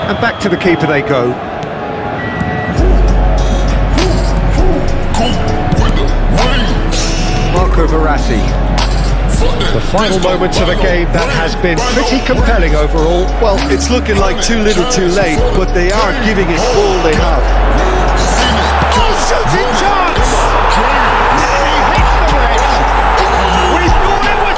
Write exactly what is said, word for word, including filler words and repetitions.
And back to the keeper they go. Marco Verratti. The final moments of a game that has been pretty compelling overall. Well, it's looking like too little too late, but they are giving it all they have.